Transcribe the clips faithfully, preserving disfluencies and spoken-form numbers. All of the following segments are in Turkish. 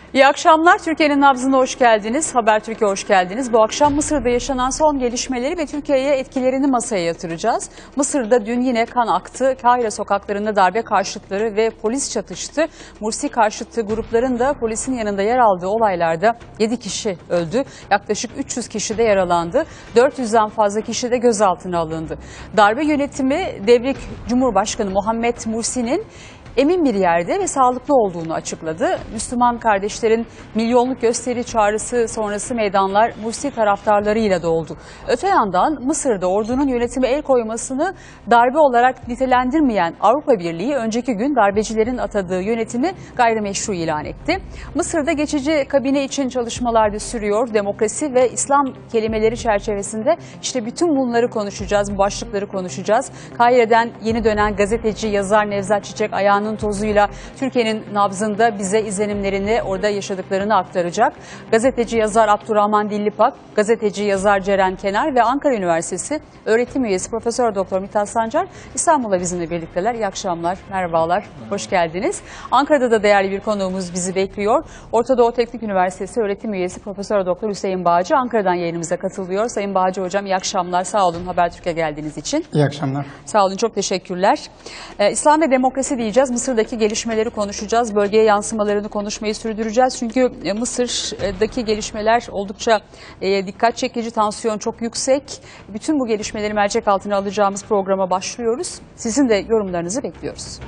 İyi akşamlar. Türkiye'nin nabzına hoş geldiniz. Haber Türkiye hoş geldiniz. Bu akşam Mısır'da yaşanan son gelişmeleri ve Türkiye'ye etkilerini masaya yatıracağız. Mısır'da dün yine kan aktı. Kahire sokaklarında darbe karşıtları ve polis çatıştı. Mursi karşıtı grupların da polisin yanında yer aldığı olaylarda yedi kişi öldü. Yaklaşık üç yüz kişi de yaralandı. dört yüzden fazla kişi de gözaltına alındı. Darbe yönetimi devrik Cumhurbaşkanı Muhammed Mursi'nin emin bir yerde ve sağlıklı olduğunu açıkladı. Müslüman kardeşlerin milyonluk gösteri çağrısı sonrası meydanlar Mursi taraftarlarıyla doldu. Öte yandan Mısır'da ordunun yönetime el koymasını darbe olarak nitelendirmeyen Avrupa Birliği önceki gün darbecilerin atadığı yönetimi gayrimeşru ilan etti. Mısır'da geçici kabine için çalışmalar da sürüyor. Demokrasi ve İslam kelimeleri çerçevesinde işte bütün bunları konuşacağız, bu başlıkları konuşacağız. Kahire'den yeni dönen gazeteci, yazar Nevzat Çiçek ayağının tozuyla Türkiye'nin nabzında bize izlenimlerini, orada yaşadıklarını aktaracak. Gazeteci yazar Abdurrahman Dillipak, gazeteci yazar Ceren Kenar ve Ankara Üniversitesi öğretim üyesi Profesör Doktor Mithat Sancar İstanbul'da bizimle birlikteler. İyi akşamlar, merhabalar, hoş geldiniz. Ankara'da da değerli bir konuğumuz bizi bekliyor. Orta Doğu Teknik Üniversitesi öğretim üyesi Profesör Doktor Hüseyin Bağcı Ankara'dan yayınımıza katılıyor. Sayın Bağcı hocam iyi akşamlar, sağ olun Habertürk'e geldiğiniz için. İyi akşamlar. Sağ olun, çok teşekkürler. Ee, İslam ve demokrasi diyeceğiz. Mısır'daki gelişmeleri konuşacağız. Bölgeye yansımalarını konuşmayı sürdüreceğiz. Çünkü Mısır'daki gelişmeler oldukça e, dikkat çekici, tansiyon çok yüksek. Bütün bu gelişmeleri mercek altına alacağımız programa başlıyoruz. Sizin de yorumlarınızı bekliyoruz.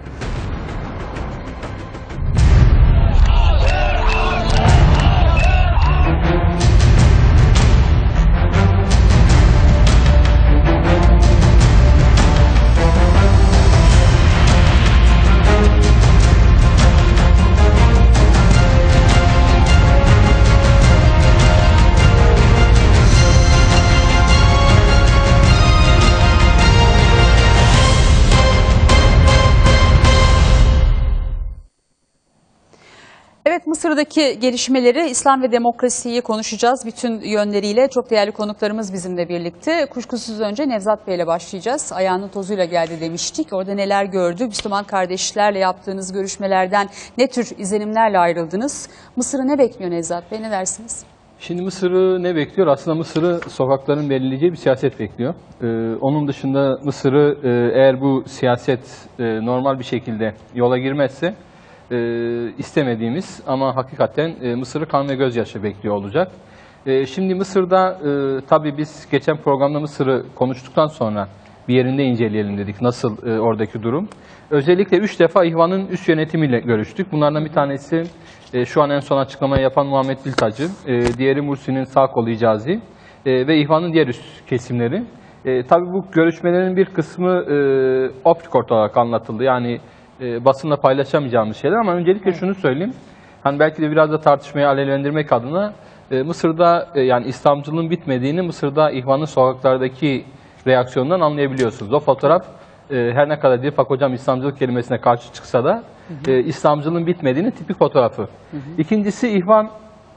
Evet, Mısır'daki gelişmeleri, İslam ve demokrasiyi konuşacağız bütün yönleriyle. Çok değerli konuklarımız bizimle birlikte. Kuşkusuz önce Nevzat Bey ile başlayacağız. Ayağının tozuyla geldi demiştik. Orada neler gördü? Müslüman kardeşlerle yaptığınız görüşmelerden ne tür izlenimlerle ayrıldınız? Mısır'ı ne bekliyor Nevzat Bey? Ne dersiniz? Şimdi Mısır'ı ne bekliyor? Aslında Mısır'ı sokakların belirleyeceği bir siyaset bekliyor. Ee, onun dışında Mısır'ı e, eğer bu siyaset e, normal bir şekilde yola girmezse e, istemediğimiz ama hakikaten e, Mısır'ı kan ve gözyaşı bekliyor olacak. E, şimdi Mısır'da e, tabii biz geçen programda Mısır'ı konuştuktan sonra bir yerinde inceleyelim dedik. Nasıl e, oradaki durum? Özellikle üç defa İhvan'ın üst yönetimiyle görüştük. Bunlardan bir tanesi e, şu an en son açıklamayı yapan Muhammed Biltacı, e, diğeri Mursi'nin sağ kolu Hicazi e, ve İhvan'ın diğer üst kesimleri. E, tabii bu görüşmelerin bir kısmı e, off-record olarak anlatıldı. Yani e, basınla paylaşamayacağımız şeyler ama öncelikle şunu söyleyeyim. Hani belki de biraz da tartışmayı alevlendirmek adına e, Mısır'da e, yani İslamcılığın bitmediğini Mısır'da İhvan'ın sokaklardaki reaksiyondan anlayabiliyorsunuz. O fotoğraf e, her ne kadar Dilpak hocam İslamcılık kelimesine karşı çıksa da hı hı. E, İslamcılığın bitmediğinin tipik fotoğrafı. Hı hı. İkincisi İhvan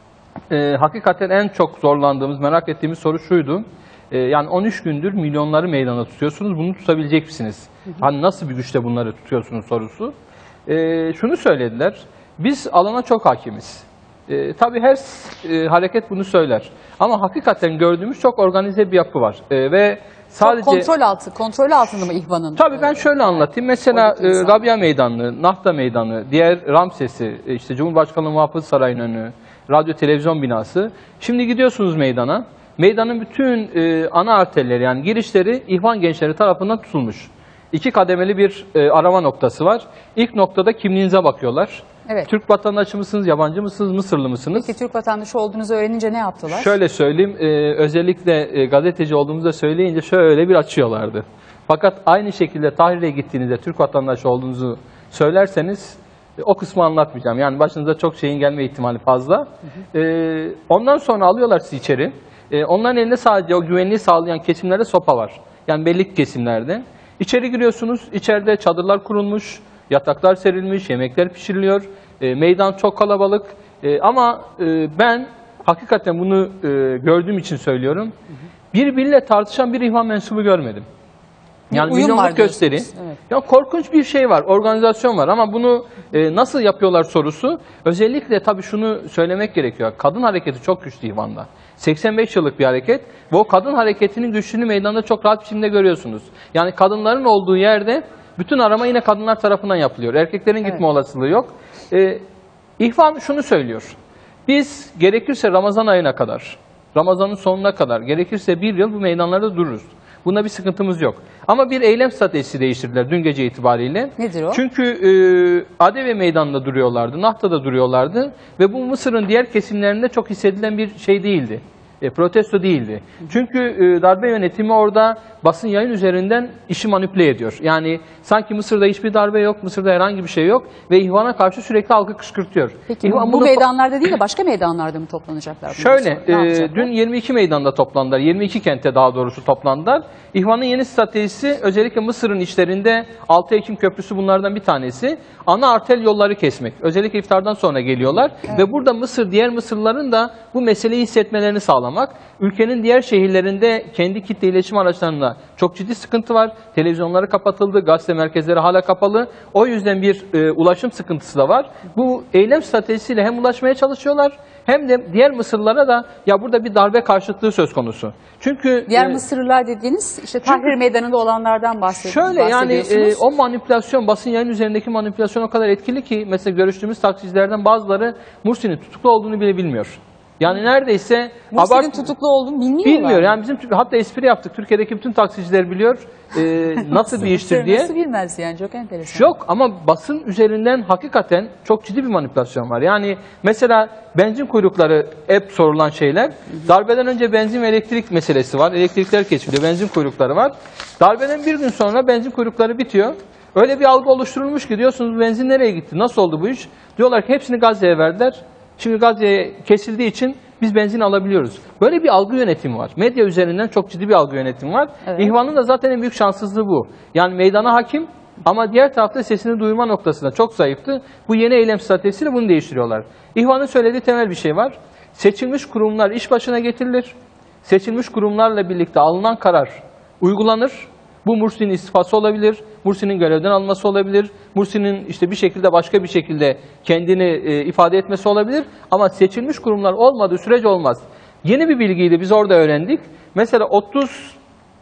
e, hakikaten en çok zorlandığımız, merak ettiğimiz soru şuydu. E, yani on üç gündür milyonları meydana tutuyorsunuz. Bunu tutabilecek misiniz? Hı hı. Hani nasıl bir güçle bunları tutuyorsunuz sorusu. E, şunu söylediler. Biz alana çok hakimiz. E, tabii her e, hareket bunu söyler. Ama hakikaten gördüğümüz çok organize bir yapı var. E, ve sadece çok kontrol altı, kontrol altında mı İhvan'ın? Tabii ben şöyle anlatayım. Mesela e, Rabia Meydanı, Nahta Meydanı, diğer Ramses'i, e, işte Cumhurbaşkanlığı Muhafız Sarayı'nın önü, radyo televizyon binası. Şimdi gidiyorsunuz meydana. Meydanın bütün e, ana arterleri yani girişleri İhvan gençleri tarafından tutulmuş. İki kademeli bir e, arama noktası var. İlk noktada kimliğinize bakıyorlar. Evet. Türk vatandaşı mısınız, yabancı mısınız, Mısırlı mısınız? Peki Türk vatandaşı olduğunuzu öğrenince ne yaptılar? Şöyle söyleyeyim, e, özellikle e, gazeteci olduğumuzu da söyleyince şöyle bir açıyorlardı. Fakat aynı şekilde Tahrir'e gittiğinizde Türk vatandaşı olduğunuzu söylerseniz e, o kısmı anlatmayacağım. Yani başınıza çok şeyin gelme ihtimali fazla. Hı hı. E, ondan sonra alıyorlar sizi içeri. E, onların elinde sadece o güvenliği sağlayan kesimlerde sopa var. Yani belli kesimlerde. İçeri giriyorsunuz, içeride çadırlar kurulmuş, yataklar serilmiş, yemekler pişiriliyor. E, meydan çok kalabalık. E, ama e, ben hakikaten bunu e, gördüğüm için söylüyorum. Birbiriyle tartışan bir İhvan mensubu görmedim. Yani uyum var milyonluk gösteri. diyorsunuz. Evet. Ya korkunç bir şey var, organizasyon var ama bunu e, nasıl yapıyorlar sorusu. Özellikle tabii şunu söylemek gerekiyor. Kadın hareketi çok güçlü İvan'da. seksen beş yıllık bir hareket ve o kadın hareketinin güçlüğünü meydanda çok rahat bir şekilde görüyorsunuz. Yani kadınların olduğu yerde bütün arama yine kadınlar tarafından yapılıyor. Erkeklerin gitme Evet. olasılığı yok. E, İhvan şunu söylüyor. Biz gerekirse Ramazan ayına kadar, Ramazan'ın sonuna kadar, gerekirse bir yıl bu meydanlarda dururuz. Bunda bir sıkıntımız yok. Ama bir eylem stratejisi değiştirdiler dün gece itibariyle. Nedir o? Çünkü e, Adevi Meydanı'nda duruyorlardı, Nahta'da duruyorlardı ve bu Mısır'ın diğer kesimlerinde çok hissedilen bir şey değildi. E, protesto değildi. Çünkü e, darbe yönetimi orada basın yayın üzerinden işi manipüle ediyor. Yani sanki Mısır'da hiçbir darbe yok, Mısır'da herhangi bir şey yok ve İhvan'a karşı sürekli halkı kışkırtıyor. Peki İhvan bu bunu- meydanlarda değil de başka meydanlarda mı toplanacaklar? bundan Şöyle, sonra? Ne e, yapacaklar? dün yirmi iki meydanda toplandılar, yirmi iki kentte daha doğrusu toplandılar. İhvan'ın yeni stratejisi özellikle Mısır'ın içlerinde altı Ekim Köprüsü bunlardan bir tanesi. Ana artel yolları kesmek. Özellikle iftardan sonra geliyorlar ve burada Mısır, diğer Mısırlıların da bu meseleyi hissetmelerini sağlamak. Ülkenin diğer şehirlerinde kendi kitle iletişim araçlarında çok ciddi sıkıntı var. Televizyonları kapatıldı, gazete merkezleri hala kapalı. O yüzden bir e, ulaşım sıkıntısı da var. Bu eylem stratejisiyle hem ulaşmaya çalışıyorlar hem de diğer Mısırlılara da ya burada bir darbe karşıtlığı söz konusu. Çünkü Diğer e, Mısırlılar dediğiniz işte Tahrir Meydanı'nda olanlardan bahsed şöyle yani e, bahsediyorsunuz. o manipülasyon, basın yayın üzerindeki manipülasyon o kadar etkili ki mesela görüştüğümüz taksicilerden bazıları Mursi'nin tutuklu olduğunu bile bilmiyor. Yani neredeyse Mursi'nin abart- tutuklu olduğunu bilmiyorlar. bilmiyor. Yani bizim hatta espri yaptık. Türkiye'deki bütün taksiciler biliyor e, nasıl bir iştir diye. Nasıl bilmez yani, çok enteresan. Yok ama basın üzerinden hakikaten çok ciddi bir manipülasyon var. Yani mesela benzin kuyrukları hep sorulan şeyler. Darbeden önce benzin ve elektrik meselesi var. Elektrikler kesiliyor, benzin kuyrukları var. Darbeden bir gün sonra benzin kuyrukları bitiyor. Öyle bir algı oluşturulmuş ki diyorsunuz benzin nereye gitti? Nasıl oldu bu iş? Diyorlar ki hepsini Gazze'ye verdiler. Şimdi Gazze'ye kesildiği için biz benzin alabiliyoruz. Böyle bir algı yönetimi var. Medya üzerinden çok ciddi bir algı yönetimi var. Evet. İhvan'ın da zaten en büyük şanssızlığı bu. Yani meydana hakim ama diğer tarafta sesini duyurma noktasında çok zayıftı. Bu yeni eylem stratejisiyle bunu değiştiriyorlar. İhvan'ın söylediği temel bir şey var. Seçilmiş kurumlar iş başına getirilir. Seçilmiş kurumlarla birlikte alınan karar uygulanır. Bu Mursi'nin istifası olabilir, Mursi'nin görevden alınması olabilir, Mursi'nin işte bir şekilde başka bir şekilde kendini e, ifade etmesi olabilir. Ama seçilmiş kurumlar olmadığı sürece olmaz. Yeni bir bilgiyi de biz orada öğrendik. Mesela otuz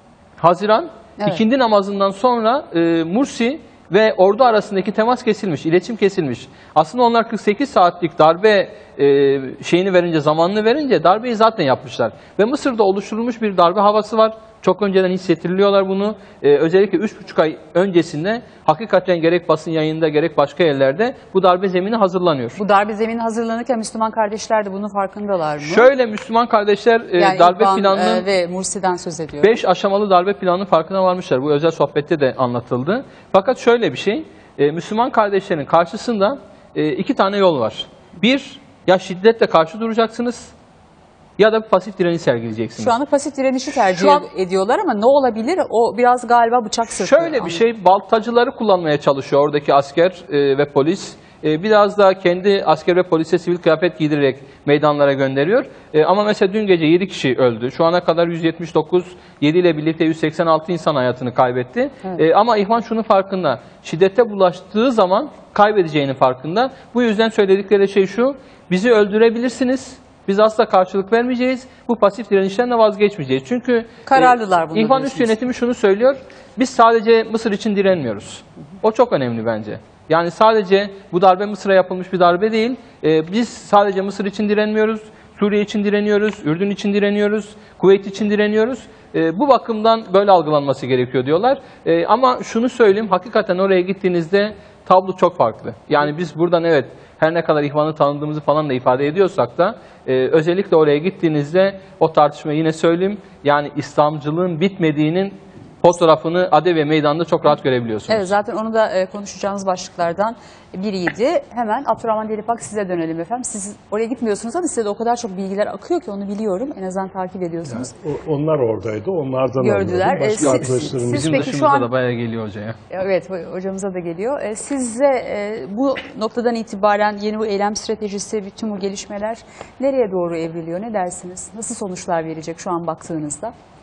Haziran Evet. ikindi namazından sonra e, Mursi ve ordu arasındaki temas kesilmiş, iletişim kesilmiş. Aslında onlar kırk sekiz saatlik darbe e, şeyini verince, zamanını verince darbeyi zaten yapmışlar. Ve Mısır'da oluşturulmuş bir darbe havası var. Çok önceden hissettiriliyorlar bunu. Ee, özellikle üç buçuk ay öncesinde hakikaten gerek basın yayında gerek başka yerlerde bu darbe zemini hazırlanıyor. Bu darbe zemini hazırlanırken Müslüman kardeşler de bunun farkındalar mı? Şöyle Müslüman kardeşler e, yani darbe İhvan, planının e, ve Mursi'den söz ediyor. beş aşamalı darbe planının farkına varmışlar. Bu özel sohbette de anlatıldı. Fakat şöyle bir şey, e, Müslüman kardeşlerin karşısında e, iki tane yol var. Bir, ya şiddetle karşı duracaksınız ya da pasif direniş sergileyeceksiniz. Şu anda pasif direnişi tercih Şu an- ediyorlar ama ne olabilir? O biraz galiba bıçak sırtı. Şöyle bir şey, baltacıları kullanmaya çalışıyor oradaki asker e, ve polis. E, biraz daha kendi asker ve polise sivil kıyafet giydirerek meydanlara gönderiyor. E, ama mesela dün gece yedi kişi öldü. Şu ana kadar yüz yetmiş dokuz, yedi ile birlikte yüz seksen altı insan hayatını kaybetti. Evet. E, ama İhvan şunun farkında, şiddete bulaştığı zaman kaybedeceğinin farkında. Bu yüzden söyledikleri şey şu, bizi öldürebilirsiniz. Biz asla karşılık vermeyeceğiz. Bu pasif direnişten de vazgeçmeyeceğiz. Çünkü Kararlılar bunu İhvan üst diyorsunuz. yönetimi şunu söylüyor. Biz sadece Mısır için direnmiyoruz. O çok önemli bence. Yani sadece bu darbe Mısır'a yapılmış bir darbe değil. Ee, biz sadece Mısır için direnmiyoruz. Suriye için direniyoruz. Ürdün için direniyoruz. Kuveyt için direniyoruz. Ee, bu bakımdan böyle algılanması gerekiyor diyorlar. Ee, ama şunu söyleyeyim. Hakikaten oraya gittiğinizde tablo çok farklı. Yani biz buradan evet her ne kadar İhvan'ı tanıdığımızı falan da ifade ediyorsak da e, özellikle oraya gittiğinizde o tartışmayı yine söyleyeyim. Yani İslamcılığın bitmediğinin fotoğrafını Adevi Meydanı'nda çok rahat görebiliyorsunuz. Evet, zaten onu da e, konuşacağımız başlıklardan biriydi. Hemen Abdurrahman Delipak size dönelim efendim. Siz oraya gitmiyorsunuz ama size de o kadar çok bilgiler akıyor ki onu biliyorum. En azından takip ediyorsunuz. O- Onlar oradaydı, onlardan Gördüler. anladım. E, Başka siz- arkadaşlarımız. siz- Bizim peki şu dışımıza an- da bayağı geliyor hocaya. Evet, ho- hocamıza da geliyor. E, Sizce e, bu noktadan itibaren yeni bu eylem stratejisi, bütün bu gelişmeler nereye doğru evriliyor? Ne dersiniz? Nasıl sonuçlar verecek şu an baktığınızda?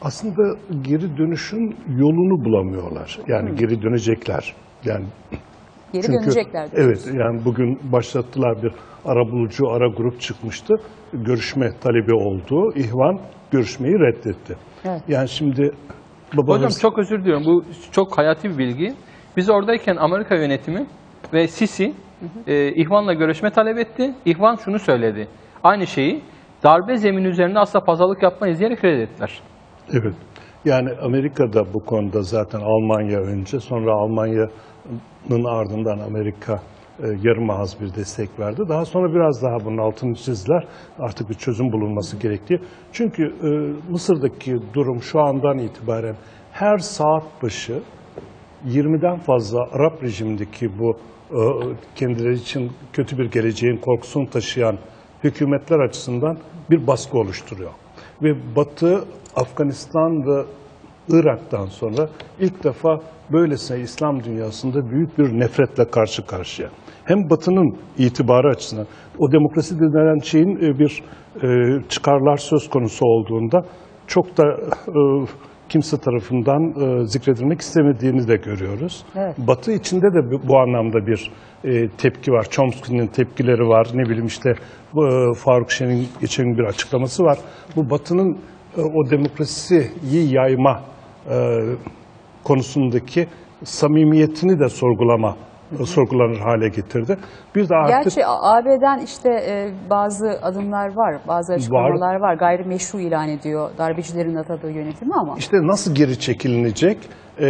Aslında geri dönüşün yolunu bulamıyorlar. Yani hmm. geri dönecekler. Yani geri çünkü, dönecekler. Evet, yani bugün başlattılar, bir arabulucu ara grup çıkmıştı. Görüşme talebi oldu. İhvan görüşmeyi reddetti. Evet. Yani şimdi Hocam hırs... çok özür diliyorum. Bu çok hayati bir bilgi. Biz oradayken Amerika yönetimi ve Sisi hı hı. E, İhvan'la görüşme talep etti. İhvan şunu söyledi. Aynı şeyi darbe zemini üzerinde asla pazarlık yapmayız diyerek reddettiler. Evet. Yani Amerika'da bu konuda zaten Almanya önce, sonra Almanya'nın ardından Amerika e, yarım ağız bir destek verdi. Daha sonra biraz daha bunun altını çizdiler. Artık bir çözüm bulunması gerektiği. Çünkü e, Mısır'daki durum şu andan itibaren her saat başı yirmiden fazla Arap rejimindeki bu e, kendileri için kötü bir geleceğin korkusunu taşıyan hükümetler açısından bir baskı oluşturuyor. Ve Batı, Afganistan ve Irak'tan sonra ilk defa böylesine İslam dünyasında büyük bir nefretle karşı karşıya. Hem Batı'nın itibarı açısından, o demokrasi denilen şeyin bir e, çıkarlar söz konusu olduğunda çok da e, kimse tarafından e, zikredilmek istemediğini de görüyoruz. Evet. Batı içinde de bu, bu anlamda bir e, tepki var. Chomsky'nin tepkileri var. Ne bileyim işte e, Faruk Şen'in geçen bir açıklaması var. Bu Batı'nın e, o demokrasiyi yayma e, konusundaki samimiyetini de sorgulama Hı-hı. sorgulanır hale getirdi. Bir de artık gerçi A B'den işte e, bazı adımlar var, bazı açıklamalar var. var. Gayrimeşru ilan ediyor darbecilerin atadığı yönetimi ama. İşte nasıl geri çekilinecek? Ee,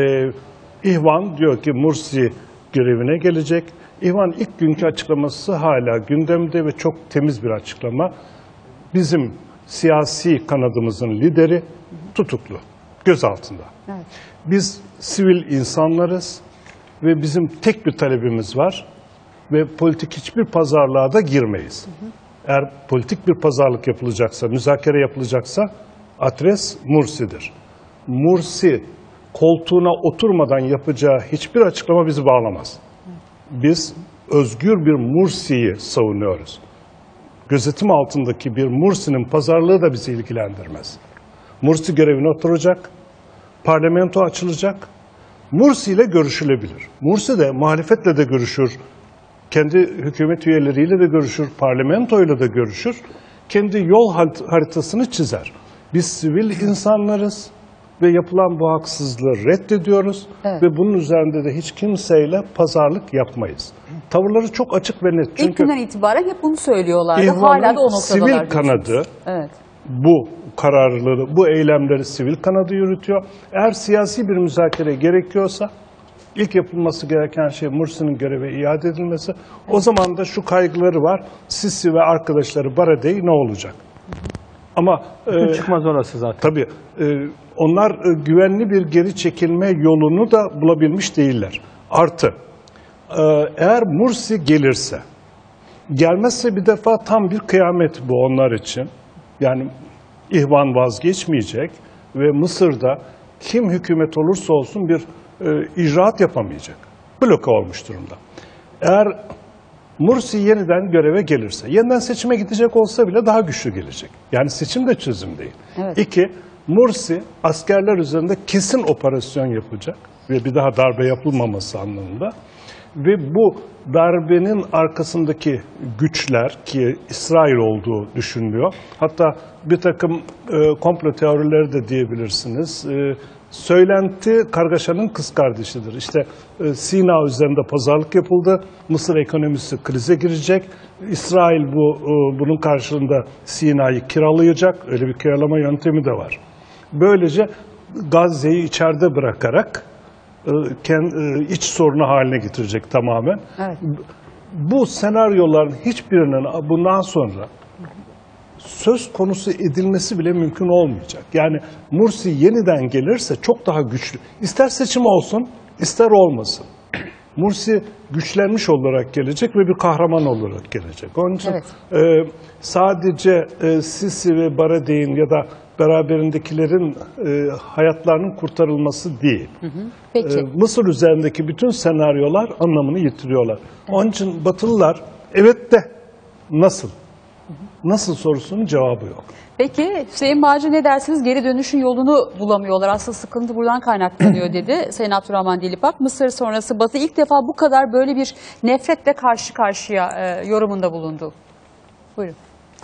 İhvan diyor ki Mursi görevine gelecek. İhvan ilk günkü açıklaması hala gündemde ve çok temiz bir açıklama. Bizim siyasi kanadımızın lideri tutuklu, gözaltında. Evet. Biz sivil insanlarız ve bizim tek bir talebimiz var ve politik hiçbir pazarlığa da girmeyiz. Hı hı. Eğer politik bir pazarlık yapılacaksa, müzakere yapılacaksa adres Mursi'dir. Mursi koltuğuna oturmadan yapacağı hiçbir açıklama bizi bağlamaz. Biz özgür bir Mursi'yi savunuyoruz. Gözetim altındaki bir Mursi'nin pazarlığı da bizi ilgilendirmez. Mursi görevine oturacak, parlamento açılacak, Mursi ile görüşülebilir. Mursi de muhalefetle de görüşür, kendi hükümet üyeleriyle de görüşür, parlamentoyla da görüşür, kendi yol haritasını çizer. Biz sivil insanlarız ve yapılan bu haksızlığı reddediyoruz evet. ve bunun üzerinde de hiç kimseyle pazarlık yapmayız. Tavırları çok açık ve net. Çünkü İlk günden itibaren hep bunu söylüyorlardı. Hala da o noktadalar. Sivil kanadı evet. bu kararlılığı, bu eylemleri sivil kanadı yürütüyor. Eğer siyasi bir müzakere gerekiyorsa ilk yapılması gereken şey Mursi'nin göreve iade edilmesi. Evet. O zaman da şu kaygıları var. Sisi ve arkadaşları Baradei ne olacak? Ama e, çıkmaz orası zaten. Tabii e, onlar e, güvenli bir geri çekilme yolunu da bulabilmiş değiller. Artı e, eğer Mursi gelirse, gelmezse bir defa tam bir kıyamet bu onlar için. Yani İhvan vazgeçmeyecek ve Mısır'da kim hükümet olursa olsun bir e, icraat yapamayacak. Bloke olmuş durumda. Eğer Mursi yeniden göreve gelirse, yeniden seçime gidecek olsa bile daha güçlü gelecek. Yani seçim de çözüm değil. Evet. İki, Mursi askerler üzerinde kesin operasyon yapacak ve bir daha darbe yapılmaması anlamında. Ve bu darbenin arkasındaki güçler ki İsrail olduğu düşünülüyor. Hatta bir takım e, komplo teorileri de diyebilirsiniz. E, söylenti kargaşanın kız kardeşidir. İşte e, Sina üzerinde pazarlık yapıldı. Mısır ekonomisi krize girecek. İsrail bu e, bunun karşılığında Sina'yı kiralayacak. Öyle bir kiralama yöntemi de var. Böylece Gazze'yi içeride bırakarak iç sorunu haline getirecek tamamen. Evet. Bu senaryoların hiçbirinin bundan sonra söz konusu edilmesi bile mümkün olmayacak. Yani Mursi yeniden gelirse çok daha güçlü. İster seçim olsun, ister olmasın. Mursi güçlenmiş olarak gelecek ve bir kahraman olarak gelecek. Onun için evet. e, sadece e, Sisi ve Baradei'nin ya da beraberindekilerin e, hayatlarının kurtarılması değil. Hı hı. Peki. E, Mısır üzerindeki bütün senaryolar anlamını yitiriyorlar. Evet. Onun için Batılılar evet de nasıl? Nasıl sorusunun cevabı yok. Peki Hüseyin Bağcı ne dersiniz? Geri dönüşün yolunu bulamıyorlar. Aslında sıkıntı buradan kaynaklanıyor dedi Sayın Abdurrahman Dilipak. Mısır sonrası Batı ilk defa bu kadar böyle bir nefretle karşı karşıya e, yorumunda bulundu. Buyurun.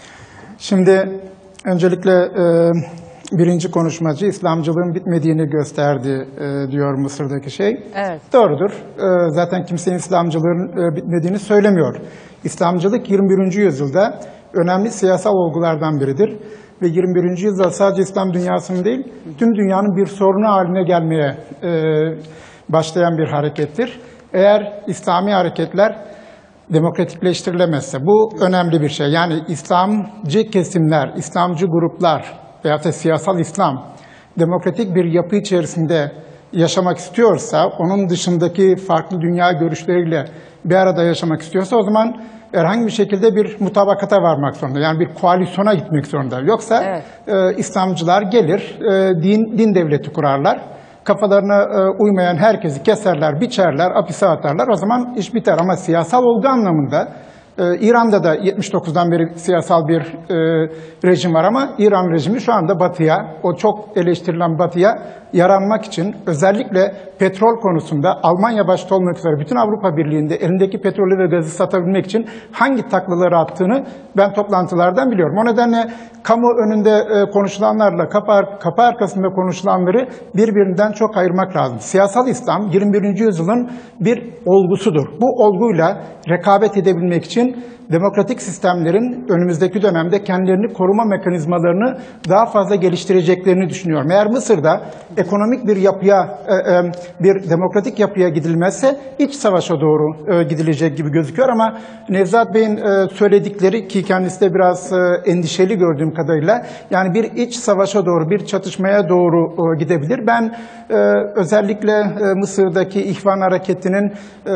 Şimdi öncelikle e, birinci konuşmacı İslamcılığın bitmediğini gösterdi e, diyor Mısır'daki şey. Evet. Doğrudur. E, zaten kimsenin İslamcılığın e, bitmediğini söylemiyor. İslamcılık yirmi birinci yüzyılda önemli siyasal olgulardan biridir. Ve yirmi birinci yüzyılda sadece İslam dünyasının değil, tüm dünyanın bir sorunu haline gelmeye e, başlayan bir harekettir. Eğer İslami hareketler demokratikleştirilemezse, bu önemli bir şey. Yani İslamcı kesimler, İslamcı gruplar veyahut da siyasal İslam demokratik bir yapı içerisinde yaşamak istiyorsa, onun dışındaki farklı dünya görüşleriyle bir arada yaşamak istiyorsa o zaman herhangi bir şekilde bir mutabakata varmak zorunda. Yani bir koalisyona gitmek zorunda. Yoksa evet. e, İslamcılar gelir, e, din, din devleti kurarlar. Kafalarına e, uymayan herkesi keserler, biçerler, hapise atarlar. O zaman iş biter. Ama siyasal olgu anlamında e, İran'da da yetmiş dokuzdan beri siyasal bir e, rejim var ama İran rejimi şu anda Batı'ya, o çok eleştirilen Batı'ya yaranmak için özellikle petrol konusunda Almanya başta olmak üzere bütün Avrupa Birliği'nde elindeki petrolü ve gazı satabilmek için hangi taklaları attığını ben toplantılardan biliyorum. O nedenle kamu önünde konuşulanlarla kapı, kapı arkasında konuşulanları birbirinden çok ayırmak lazım. Siyasal İslam yirmi birinci yüzyılın bir olgusudur. Bu olguyla rekabet edebilmek için demokratik sistemlerin önümüzdeki dönemde kendilerini koruma mekanizmalarını daha fazla geliştireceklerini düşünüyorum. Eğer Mısır'da ekonomik bir yapıya, bir demokratik yapıya gidilmezse iç savaşa doğru gidilecek gibi gözüküyor ama Nevzat Bey'in söyledikleri, ki kendisi de biraz endişeli gördüğüm kadarıyla, yani bir iç savaşa doğru, bir çatışmaya doğru gidebilir. Ben özellikle Mısır'daki İhvan Hareketi'nin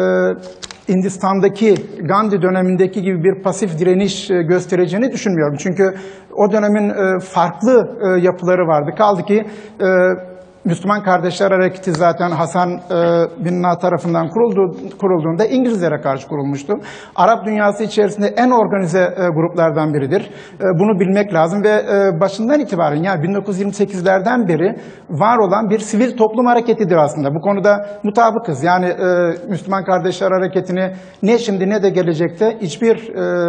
Hindistan'daki Gandhi dönemindeki gibi bir pasif direniş göstereceğini düşünmüyorum. Çünkü o dönemin farklı yapıları vardı. Kaldı ki Müslüman Kardeşler Hareketi zaten Hasan bin Na tarafından kuruldu, kurulduğunda İngilizlere karşı kurulmuştu. Arap dünyası içerisinde en organize gruplardan biridir. Bunu bilmek lazım ve başından itibaren, yani bin dokuz yüz yirmi sekizlerden beri var olan bir sivil toplum hareketidir aslında. Bu konuda mutabıkız. Yani Müslüman Kardeşler Hareketi'ni ne şimdi ne de gelecekte hiçbir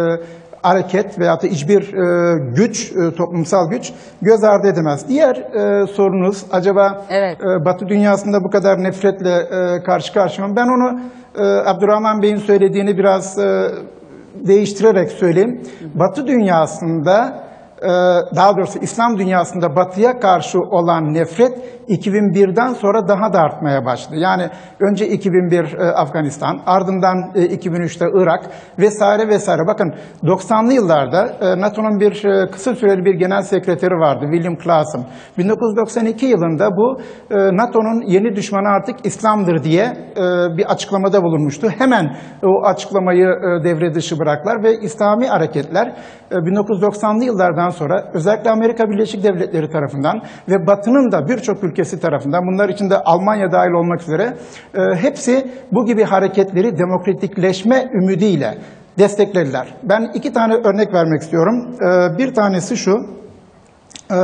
hareket veyahut da hiçbir e, güç, e, toplumsal güç göz ardı edemez. Diğer e, sorunuz, acaba evet. e, Batı dünyasında bu kadar nefretle e, karşı karşıyayım. Ben onu e, Abdurrahman Bey'in söylediğini biraz e, değiştirerek söyleyeyim. Batı dünyasında, e, daha doğrusu İslam dünyasında Batı'ya karşı olan nefret iki bin birden sonra daha da artmaya başladı. Yani önce iki bin bir e, Afganistan, ardından e, iki bin üçte Irak vesaire vesaire. Bakın doksanlı yıllarda e, NATO'nun bir e, kısa süreli bir genel sekreteri vardı, William Clausen. bin dokuz yüz doksan iki yılında bu e, NATO'nun yeni düşmanı artık İslam'dır diye e, bir açıklamada bulunmuştu. Hemen o açıklamayı e, devre dışı bıraktılar ve İslami hareketler e, bin dokuz yüz doksanlı yıllardan sonra özellikle Amerika Birleşik Devletleri tarafından ve Batı'nın da birçok ülkesi tarafından, bunlar içinde Almanya dahil olmak üzere, e, hepsi bu gibi hareketleri demokratikleşme ümidiyle desteklediler. Ben iki tane örnek vermek istiyorum. E, bir tanesi şu, e,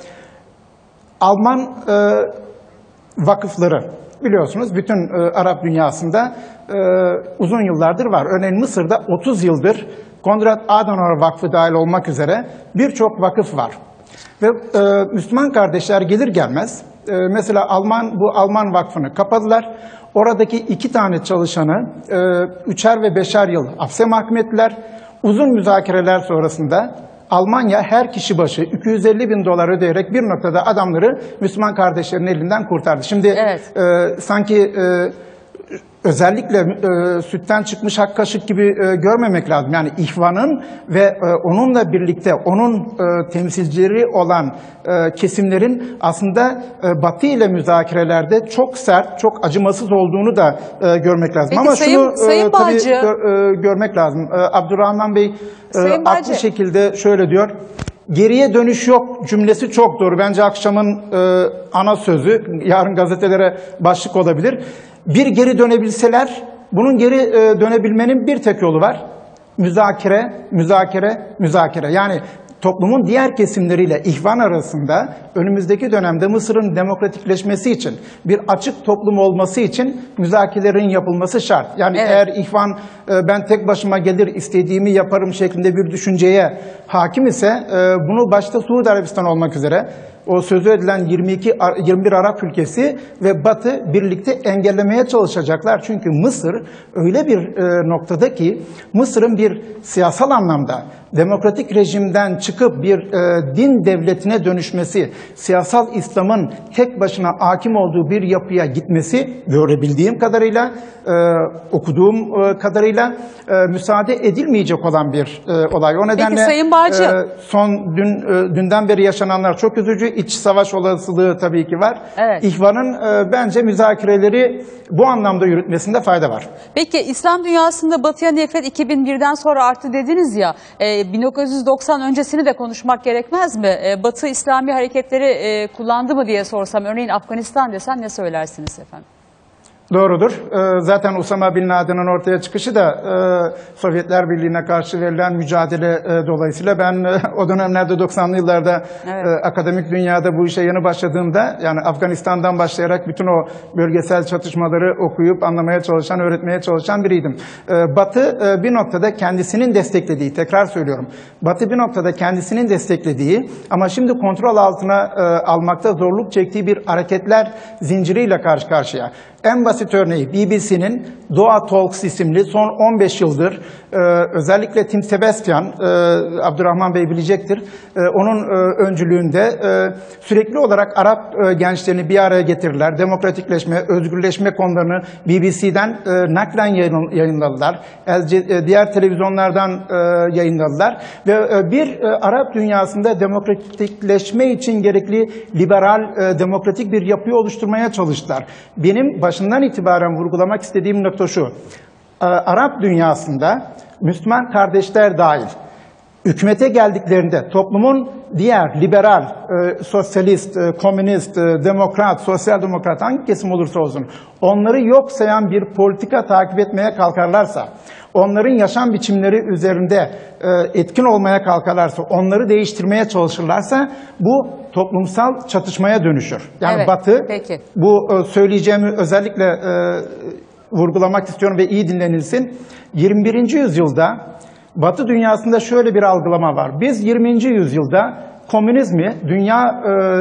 Alman e, vakıfları, biliyorsunuz bütün e, Arap dünyasında e, uzun yıllardır var. Örneğin Mısır'da otuz yıldır Konrad Adenauer Vakfı dahil olmak üzere birçok vakıf var. Ve e, Müslüman kardeşler gelir gelmez, e, mesela Alman bu Alman vakfını kapadılar. Oradaki iki tane çalışanı e, üçer ve beşer yıl hapse mahkum ettiler. Uzun müzakereler sonrasında Almanya her kişi başı iki yüz elli bin dolar ödeyerek bir noktada adamları Müslüman kardeşlerin elinden kurtardı. Şimdi evet. e, sanki e, özellikle e, sütten çıkmış ak kaşık gibi e, görmemek lazım. Yani İhvan'ın ve e, onunla birlikte onun e, temsilcileri olan e, kesimlerin aslında e, Batı ile müzakerelerde çok sert, çok acımasız olduğunu da e, görmek lazım. Peki, ama Sayın, şunu Sayın e, tabii Bağcı, gör, e, görmek lazım. E, Abdurrahman Bey e, Sayın haklı Bağcı, şekilde şöyle diyor. Geriye dönüş yok cümlesi çok doğru. Bence akşamın e, ana sözü, yarın gazetelere başlık olabilir. Bir geri dönebilseler, bunun geri e, dönebilmenin bir tek yolu var. müzakere, müzakere, müzakere. Yani toplumun diğer kesimleriyle İhvan arasında önümüzdeki dönemde Mısır'ın demokratikleşmesi için, bir açık toplum olması için müzakerelerin yapılması şart. Yani Evet. eğer İhvan e, ben tek başıma gelir istediğimi yaparım şeklinde bir düşünceye hakim ise e, bunu başta Suudi Arabistan olmak üzere o sözü edilen yirmi iki yirmi bir Arap ülkesi ve Batı birlikte engellemeye çalışacaklar. Çünkü Mısır öyle bir e, noktada ki Mısır'ın bir siyasal anlamda demokratik rejimden çıkıp bir e, din devletine dönüşmesi, siyasal İslam'ın tek başına hakim olduğu bir yapıya gitmesi görebildiğim kadarıyla, e, okuduğum e, kadarıyla e, müsaade edilmeyecek olan bir e, olay. O nedenle Sayın Bağcı. e, son dün e, dünden beri yaşananlar çok üzücü. İç savaş olasılığı tabii ki var. Evet. İhvan'ın e, bence müzakereleri bu anlamda yürütmesinde fayda var. Peki İslam dünyasında Batı'ya nefret iki bin birden sonra arttı dediniz ya, e, bin dokuz yüz doksan öncesini de konuşmak gerekmez mi? E, Batı İslami hareketleri e, kullandı mı diye sorsam, örneğin Afganistan desen ne söylersiniz efendim? Doğrudur. Ee, Zaten Osama Bin Laden'in ortaya çıkışı da e, Sovyetler Birliği'ne karşı verilen mücadele e, dolayısıyla ben e, o dönemlerde doksanlı yıllarda Evet. e, akademik dünyada bu işe yeni başladığımda, yani Afganistan'dan başlayarak bütün o bölgesel çatışmaları okuyup anlamaya çalışan, öğretmeye çalışan biriydim. E, Batı e, bir noktada kendisinin desteklediği, tekrar söylüyorum, Batı bir noktada kendisinin desteklediği ama şimdi kontrol altına e, almakta zorluk çektiği bir hareketler zinciriyle karşı karşıya. En basit örneği B B C'nin Doğa Talks isimli son on beş yıldır e, özellikle Tim Sebastian, e, Abdurrahman Bey bilecektir, e, onun e, öncülüğünde e, sürekli olarak Arap e, gençlerini bir araya getirirler. Demokratikleşme, özgürleşme konularını B B C'den e, naklen yayın, yayınladılar. E, diğer televizyonlardan e, yayınladılar. Ve e, bir e, Arap dünyasında demokratikleşme için gerekli liberal, e, demokratik bir yapıyı oluşturmaya çalıştılar. Benim başından itibaren vurgulamak istediğim nokta şu: Arap dünyasında Müslüman kardeşler dahil hükümete geldiklerinde toplumun diğer liberal, e, sosyalist, e, komünist, e, demokrat, sosyal demokrat hangi kesim olursa olsun onları yok sayan bir politika takip etmeye kalkarlarsa, onların yaşam biçimleri üzerinde e, etkin olmaya kalkarlarsa, onları değiştirmeye çalışırlarsa bu toplumsal çatışmaya dönüşür. Yani Evet, Batı, peki. bu e, söyleyeceğimi özellikle e, vurgulamak istiyorum ve iyi dinlenilsin. yirmi birinci yüzyılda Batı dünyasında şöyle bir algılama var. Biz yirminci yüzyılda komünizmi dünya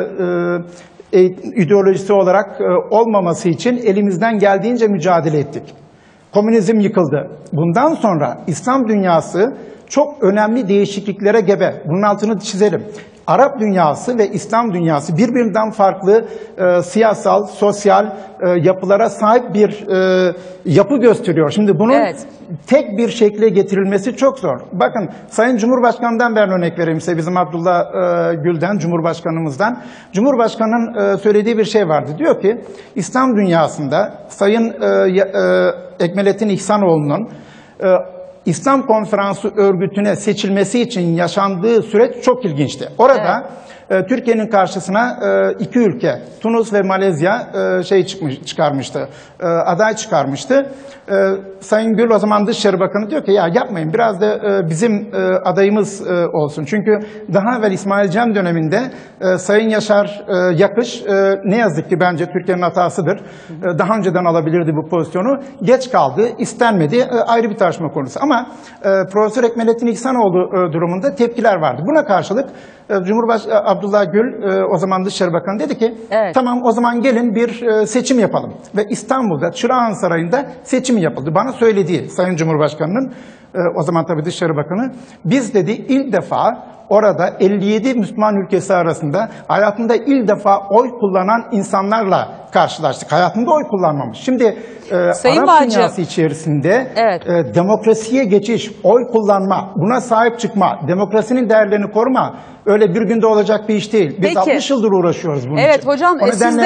e, e, ideolojisi olarak e, olmaması için elimizden geldiğince mücadele ettik. Komünizm yıkıldı. Bundan sonra İslam dünyası çok önemli değişikliklere gebe. Bunun altını çizelim. Arap dünyası ve İslam dünyası birbirinden farklı e, siyasal, sosyal e, yapılara sahip bir e, yapı gösteriyor. Şimdi bunun Evet. tek bir şekle getirilmesi çok zor. Bakın, Sayın Cumhurbaşkanı'ndan ben örnek vereyim size, bizim Abdullah e, Gül'den, Cumhurbaşkanımızdan. Cumhurbaşkanı'nın e, söylediği bir şey vardı. Diyor ki, İslam dünyasında Sayın e, e, Ekmelettin İhsanoğlu'nun e, İslam Konferansı örgütüne seçilmesi için yaşandığı süreç çok ilginçti. Orada evet. e, Türkiye'nin karşısına e, iki ülke, Tunus ve Malezya e, şey çıkmış, çıkarmıştı, e, aday çıkarmıştı. E, Sayın Gül, o zaman Dışişleri Bakanı, diyor ki ya yapmayın, biraz da e, bizim e, adayımız e, olsun. Çünkü daha evvel İsmail Cem döneminde e, Sayın Yaşar e, Yakış, e, ne yazık ki bence Türkiye'nin hatasıdır, e, daha önceden alabilirdi bu pozisyonu. Geç kaldı, istenmedi, e, ayrı bir tartışma konusu. Ama e, Profesör Ekmelettin İhsanoğlu e, durumunda tepkiler vardı. Buna karşılık e, Cumhurbaşkanı Abdullah Gül, e, o zaman Dışişleri Bakanı, dedi ki evet. tamam, o zaman gelin bir e, seçim yapalım. Ve İstanbul'da Çırağan Sarayı'nda seçim yapıldı. Bana söylediği Sayın Cumhurbaşkanı'nın, e, o zaman tabii Dışişleri Bakanı, biz dedi ilk defa orada elli yedi Müslüman ülkesi arasında hayatında ilk defa oy kullanan insanlarla karşılaştık. Hayatında oy kullanmamış. Şimdi e, Arap Bağcı, dünyası içerisinde evet. e, demokrasiye geçiş, oy kullanma, buna sahip çıkma, demokrasinin değerlerini koruma öyle bir günde olacak bir iş değil. Biz Peki. altmış yıldır uğraşıyoruz bunun Evet için. hocam, O e, siz nedenle de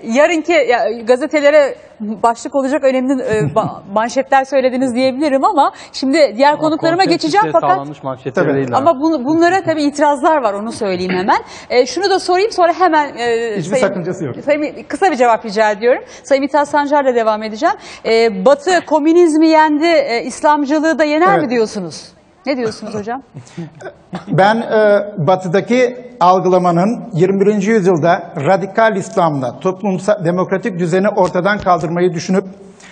yarınki ya, gazetelere başlık olacak önemli e, ba- manşetler söylediniz diyebilirim ama şimdi diğer konuklarıma geçeceğim fakat sağlanmış manşetleri Tabii. değil ama ama bu, bunlara tabii itirazlar var, onu söyleyeyim hemen. E, şunu da sorayım sonra hemen e, Hiçbir sakıncası yok. Sayın, kısa bir cevap rica ediyorum. Sayın Mithat Sancar'la devam edeceğim. E, Batı komünizmi yendi, e, İslamcılığı da yener Evet. mi diyorsunuz? Ne diyorsunuz hocam? Ben e, batıdaki algılamanın yirmi birinci yüzyılda radikal İslam'la toplumsal demokratik düzeni ortadan kaldırmayı düşünüp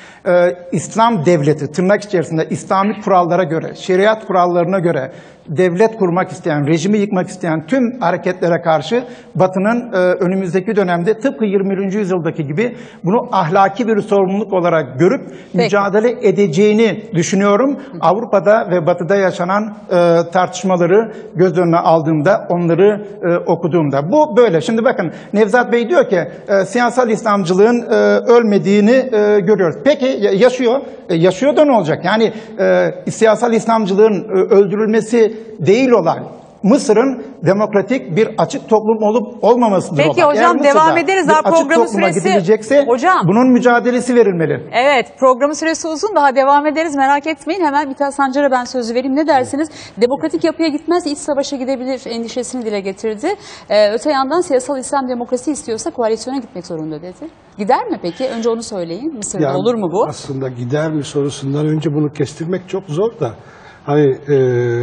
e, İslam devleti tırnak içerisinde İslami kurallara göre, şeriat kurallarına göre devlet kurmak isteyen, rejimi yıkmak isteyen tüm hareketlere karşı Batı'nın e, önümüzdeki dönemde tıpkı yirmi birinci yüzyıldaki gibi bunu ahlaki bir sorumluluk olarak görüp mücadele edeceğini düşünüyorum. Avrupa'da ve Batı'da yaşanan e, tartışmaları göz önüne aldığımda, onları e, okuduğumda. Bu böyle. Şimdi bakın Nevzat Bey diyor ki e, siyasal İslamcılığın e, ölmediğini e, görüyoruz. Peki ya- yaşıyor. E, yaşıyor da ne olacak? Yani e, siyasal İslamcılığın e, öldürülmesi değil olay. Mısır'ın demokratik bir açık toplum olup olmamasıdır Peki olay. hocam, Mısır'da devam ederiz. bir Daha açık programın topluma süresi- gidilecekse Hocam. bunun mücadelesi verilmeli. Evet, programın süresi uzun, daha devam ederiz, merak etmeyin. Hemen Mithat Sancar'a ben sözü vereyim. Ne dersiniz? Demokratik yapıya gitmez, iç savaşa gidebilir endişesini dile getirdi. Ee, öte yandan siyasal İslam demokrasi istiyorsa koalisyona gitmek zorunda dedi. Gider mi peki? Önce onu söyleyin. Mısır'da Yani olur mu bu? Aslında gider mi sorusundan önce bunu kestirmek çok zor da hani e,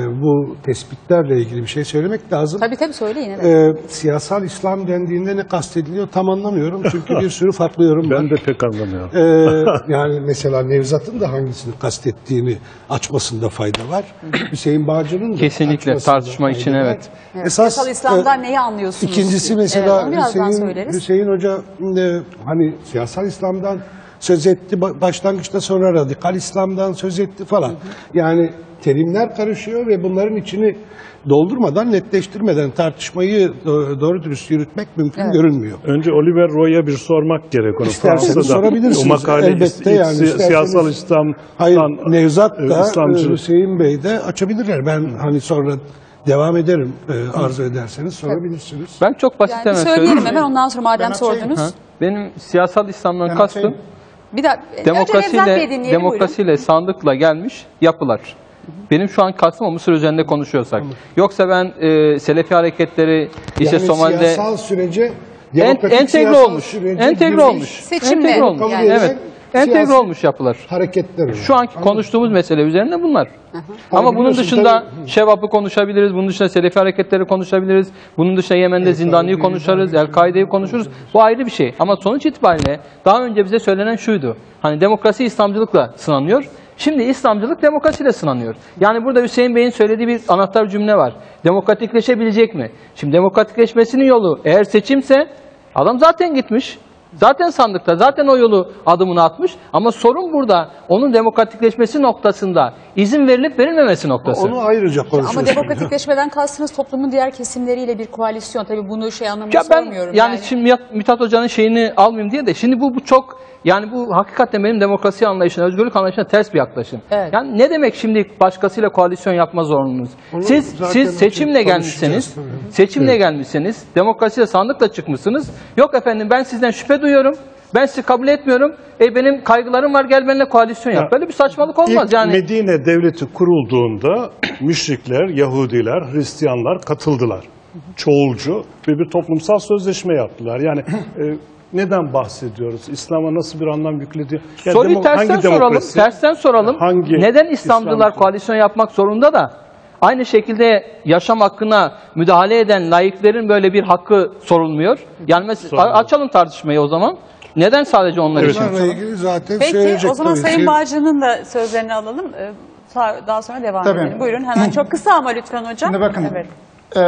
bu tespitlerle ilgili bir şey söylemek lazım. Tabii tabii söyleyin. Evet. E, siyasal İslam dendiğinde ne kastediliyor tam anlamıyorum çünkü bir sürü farklı yorum var. Ben de pek anlamıyorum. E, yani mesela Nevzat'ın da hangisini kastettiğini açmasında fayda var. Hüseyin Bağcı'nın da Kesinlikle, açmasında tartışma için, fayda var. evet. Evet, siyasal İslam'dan neyi anlıyorsunuz? İkincisi Evet, mesela onu birazdan Hüseyin, söyleriz. Hüseyin Hoca e, hani siyasal İslam'dan söz etti ba- başlangıçta, sonra radikal İslam'dan söz etti falan. Yani terimler karışıyor ve bunların içini doldurmadan, netleştirmeden tartışmayı do- doğru dürüst yürütmek mümkün Evet. görünmüyor. Önce Oliver Roy'a bir sormak gerek onu. İsterseniz Fransa'da sorabilirsiniz. O makale Elbette iç- yani, si- isterseniz- siyasal İslam'dan Hayır, Nevzat e, da İslamcılık. e, Hüseyin Bey de açabilirler. Ben hani sonra devam ederim, e, arzu ederseniz sorabilirsiniz. ben çok basit Yani hemen söyleyelim söyleyeyim. hemen, ondan sonra madem Ben açayım. sordunuz. Ha, Benim siyasal İslam'dan Ben kastım açayım. Bir dakika. Önce Nevzat Bey'i demokrasiyle dinleyelim, demokrasiyle sandıkla gelmiş yapılar. Benim şu an kastım o Mısır üzerinde konuşuyorsak. Yoksa ben e, Selefi hareketleri işte Yani Somali'de siyasal sürece en, demokratik entegre siyasal olmuş. sürece Entegre girmiş olmuş. Seçimle Entegre olmuş. yani. Evet. Entegre Siyasi olmuş yapılar. hareketler. Şu anki konuştuğumuz mesele üzerinde bunlar. Ama bunun biliyorsun dışında tabii- Şevap'ı konuşabiliriz, bunun dışında Selefi hareketleri konuşabiliriz, bunun dışında Yemen'de Zindani'yi konuşuruz, El-Kaide'yi konuşuruz. Bu ayrı bir şey. Ama sonuç itibariyle daha önce bize söylenen şuydu. Hani demokrasi İslamcılıkla sınanıyor. Şimdi İslamcılık demokrasiyle sınanıyor. Yani burada Hüseyin Bey'in söylediği bir anahtar cümle var. Demokratikleşebilecek mi? Şimdi demokratikleşmesinin yolu eğer seçimse adam zaten gitmiş. Zaten sandıkta, zaten o yolu adımını atmış. Ama sorun burada onun demokratikleşmesi noktasında izin verilip verilmemesi noktası. Onu ayrıca konuşuyoruz. Ama demokratikleşmeden kastınız toplumun diğer kesimleriyle bir koalisyon. Tabii bunu şey anlamında Ya ben sormuyorum. yani, şimdi Mithat- Mithat Hoca'nın şeyini almayayım diye de şimdi bu, bu çok yani bu hakikaten benim demokrasi anlayışına, özgürlük anlayışına ters bir yaklaşım. Evet. Yani ne demek şimdi başkasıyla koalisyon yapma zorunluluğunuz? Onu Siz zaten siz seçimle konuşacağız gelmişsiniz. tabii. Seçimle Evet. gelmişsiniz. Demokrasiyle sandıkla çıkmışsınız. Yok efendim ben sizden şüphe duyuyorum. Ben sizi kabul etmiyorum. E benim kaygılarım var, gel benimle koalisyon yap. Ya, Böyle bir saçmalık olmaz İlk yani. Medine devleti kurulduğunda müşrikler, Yahudiler, Hristiyanlar katıldılar. Çoğulcu ve bir toplumsal sözleşme yaptılar. Yani e, neden bahsediyoruz? İslam'a nasıl bir anlam yükledi? Ya Soruyu demo- tersten hangi soralım. demokrasi? Tersten soralım. Hangi Neden İslamcılar İslamcı? koalisyon yapmak zorunda da aynı şekilde yaşam hakkına müdahale eden laiklerin böyle bir hakkı sorulmuyor? Yani mes- Sorulmuyor. açalım tartışmayı o zaman. Neden sadece onlar Evet. için? Bunlarla ilgili zaten Peki söyleyecek o zaman tabii. Sayın Şey- Bağcı'nın da sözlerini alalım. Ee, sa- Daha sonra devam Tabii. edelim. Buyurun hemen, çok kısa ama lütfen hocam. Şimdi bakın, Evet. e,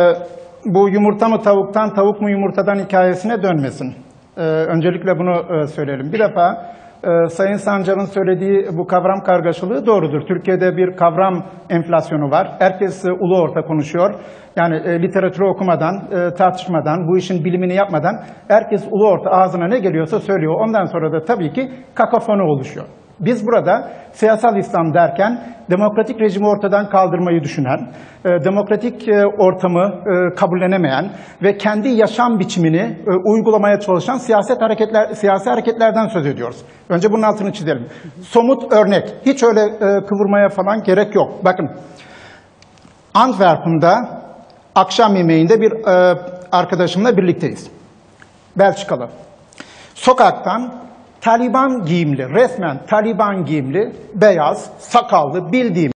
bu yumurta mı tavuktan, tavuk mu yumurtadan hikayesine dönmesin. E, öncelikle bunu e, söyleyelim. Bir defa e, Sayın Sancar'ın söylediği bu kavram kargaşalığı doğrudur. Türkiye'de bir kavram enflasyonu var. Herkes e, ulu orta konuşuyor. Yani e, literatürü okumadan, e, tartışmadan, bu işin bilimini yapmadan herkes ulu orta ağzına ne geliyorsa söylüyor. Ondan sonra da tabii ki kakafoni oluşuyor. Biz burada siyasal İslam derken demokratik rejimi ortadan kaldırmayı düşünen, e, demokratik e, ortamı e, kabullenemeyen ve kendi yaşam biçimini e, uygulamaya çalışan siyaset hareketler, siyasi hareketlerden söz ediyoruz. Önce bunun altını çizelim. Somut örnek, hiç öyle e, kıvırmaya falan gerek yok. Bakın, Antwerpen'da akşam yemeğinde bir e, arkadaşımla birlikteyiz. Belçikalı. Sokaktan Taliban giyimli, resmen Taliban giyimli, beyaz, sakallı, bildiğim